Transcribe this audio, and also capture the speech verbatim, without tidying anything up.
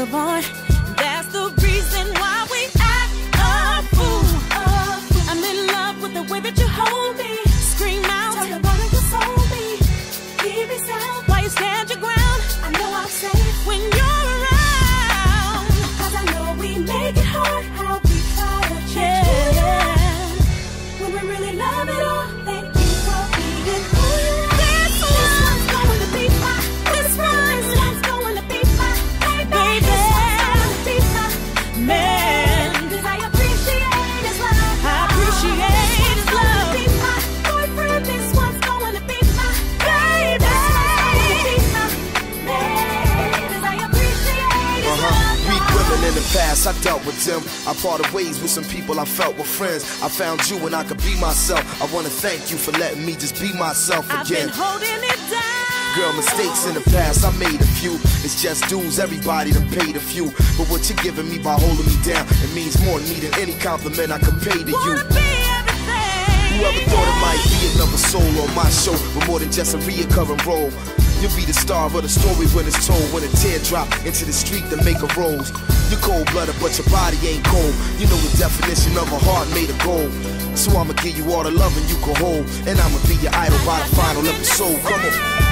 move on. That's the reason why we act a fool. I'm in love with the way that you hold me. Scream out, tell the world you sold me. Keep it sound while you stand your ground. I know I'm safe when you're around. Cause I know we make it hard how we try to change. Yeah. When we really love it all, thank you for being who you are. This one's going to be my, this one, this one's going to be my baby. This one's going to be my man. Cause I appreciate his love. I appreciate his love. This one's going to be my boyfriend. This one's going to be my baby. This one's going to be my man. Cause I appreciate his Uh-huh. love. Weak women in the past, I dealt with them. I parted ways with some people I felt were friends. I found you and I could be myself. I wanna thank you for letting me just be myself I've again. been holding it down. Girl, mistakes in the past, I made a few. It's just dues, everybody done paid a few. But what you're giving me by holding me down, it means more to me than any compliment I can pay to you. Wanna be everything. Whoever thought it might be another soul on my show, but more than just a reoccurring role. You'll be the star of the story when it's told. When a teardrop into the street to make a rose. You're cold-blooded, but your body ain't cold. You know the definition of a heart made of gold. So I'ma give you all the loving you can hold, and I'ma be your idol by the final episode. Come on.